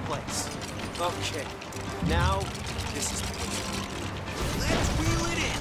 place. Okay, now this is... Let's wheel it in!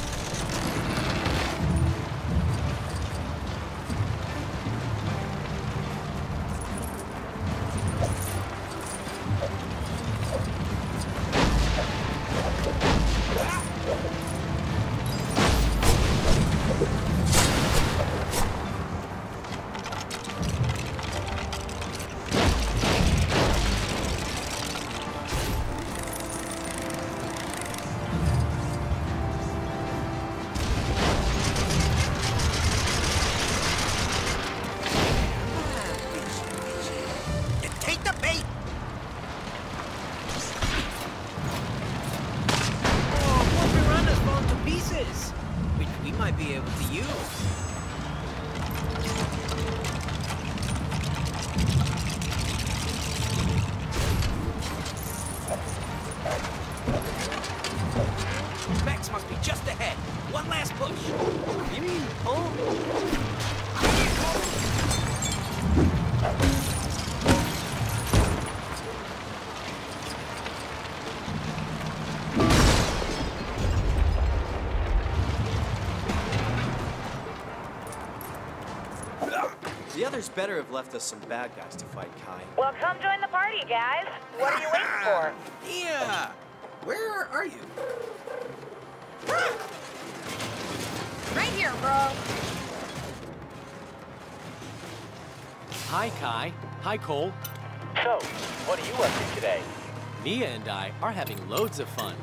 The others better have left us some bad guys to fight, Kai. Well, come join the party, guys. What are you waiting for? Yeah! Where are you? Right here, bro. Hi, Kai. Hi, Cole. So, what are you up to today? Mia and I are having loads of fun.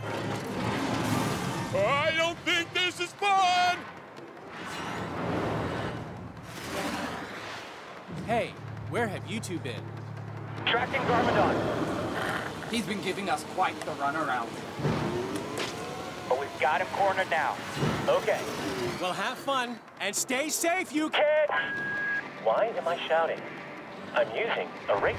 I don't think this is fun! Hey, where have you two been? Tracking Garmadon. He's been giving us quite the runaround. But we've got him cornered now. Okay. Well, have fun, and stay safe, you kids! Why am I shouting? I'm using a radio.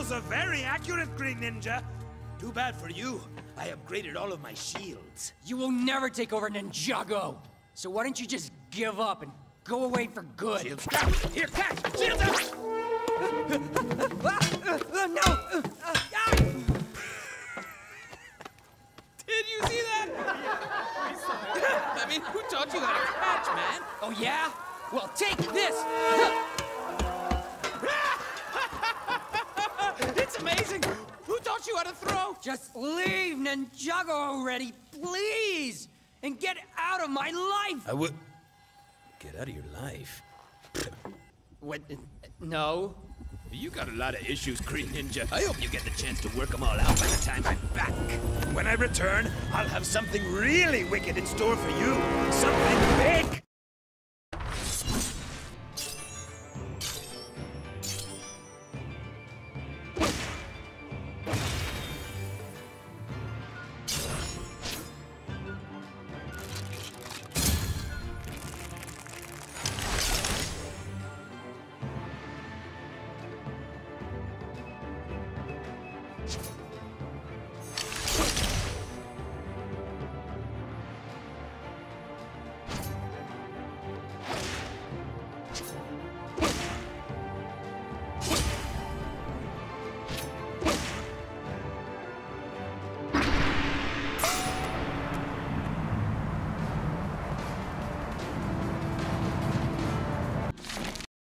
skills are very accurate, Green Ninja. Too bad for you. I upgraded all of my shields. You will never take over Ninjago. So why don't you just give up and go away for good? Shields down. Here, catch! Shields up! No! Did you see that? I mean, who taught you how to catch, man? Oh yeah? Well, take this! It's amazing! Who taught you how to throw? Just leave Ninjago already, please! And get out of my life! I would... Get out of your life. What? No. You got a lot of issues, Green Ninja. I hope you get the chance to work them all out by the time I'm back. When I return, I'll have something really wicked in store for you. Something big!